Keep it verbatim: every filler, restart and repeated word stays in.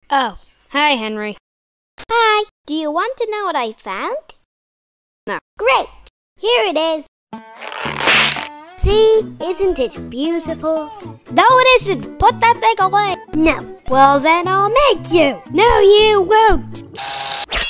Oh, hi, Henry. Hi, do you want to know what I found? No. Great! Here it is. See, isn't it beautiful? No, it isn't. Put that thing away. No. Well, then I'll make you. No, you won't.